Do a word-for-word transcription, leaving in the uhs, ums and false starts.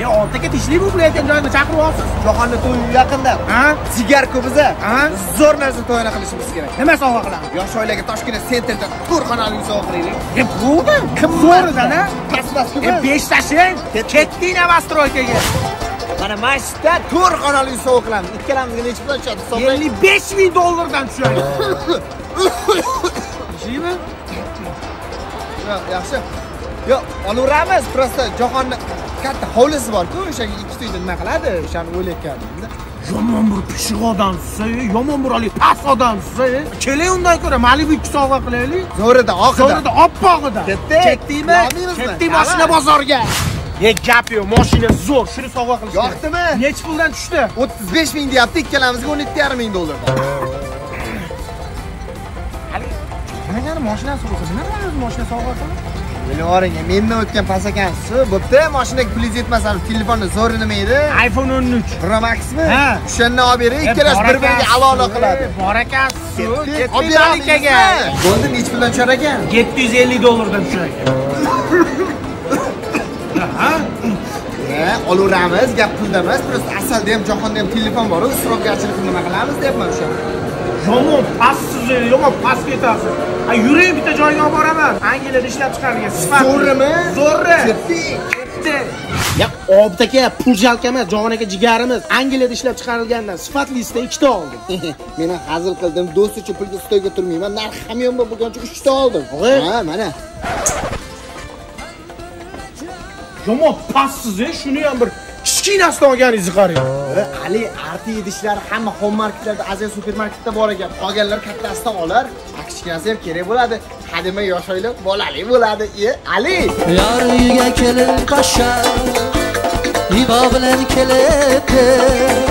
oltiga tishli bo'layotgan joyga chaqirib olsiz. Jahonni to'yi yaqinda. Ha? Sigarka biza. Ha? Zo'r narsa to'yini qilishimiz kerak. Nima sovg'a qilamiz? Yosh oilaga Toshkent sentrda ko'rxonali sovg'a qilaylik. E bo'ldi. Kim zo'ridan-a? Paspas-ku. E besh tashlang. Ketding Novostroykaga. Mana mashta ko'rxonali sovg'a qilamiz. Ikkalamizga necha pul tushadi? Hisoblang. ellik besh ming dollardan tushadi. Ishimi? Yo'q, yaxshi. Yo'q, olaveramiz. Prosta Jahonni katta hovlisi bor-ku, o'shaga ikki to'yda nima qiladi? O'shani o'ylayotgandim. Yomon bir pishiq odamsiz, yomon bir ali past odamsiz. Keling undan ko'ra Malibu ikki sovg'a qilaylik. Zo'rida, oqida. Zo'rida, oppog'ida. Ketdingmi? Ketdik mashina bozorga. Ye gap yo'q, mashina zo'r, shuni sovg'a qilish. Yoqdimi? Necha puldan tushdi? o'ttiz besh ming deyapti, ikkalamizga o'n yetti yarim ming dollardan. Hali qanaqani mashinasi bo'lsa, nima qilamiz mashina sovg'a qilib? Bilavering, mendan o'tgan pasakansiz, bo'pti, mashinaga pul yetmasa, telefonni zo'ri nima edi? iPhone o'n uch Pro Maxmi? Ha. O'shandan olib bering, ikkalash bir-biriga aloqa qiladi. Barakasi, Olib olib beramiz. beramiz. Bo'ldi, necha puldan tushar ekan? yetti yuz ellik dollardan tushar ekan. Ha? Ha, olaveramiz, gap pulda emas, prosta asalda ham, Jahonda ham telefon bor-ku, isrofgarchilik nima qilamiz deyapman o'sha. Yomon pastsiz, yomon pas ketasiz. Ha, yuring bitta joyga olib boraman. Angliyada ishlab chiqarilgan sifat. Zo'rimi? Zo'rri. Ketdik. Ketdi. Ya, Obid aka, pul jalka emas, Jon aka jigarimiz. Angliyada ishlab chiqarilgandan sifatlisida ikkita oldim. Men hazil qildim, do'st uchun pulga stoyga turmayman. Narxi ham yomon bo'lgancha uchta oldim. Ha, mana. Yomon passiz, shuni ham bir kichkinasidan olganingizni qarang. Ali, arti idishlar hamma home-marketlarda, Aziya supermarketda bor ekan. Qolganlar kattasidan olar, kichkinasi ham kerak bo'ladi. Hademay yosh oila bolali bo'ladi. E, Ali. Yar uyga kelin qo'shar, ibo bilan kelib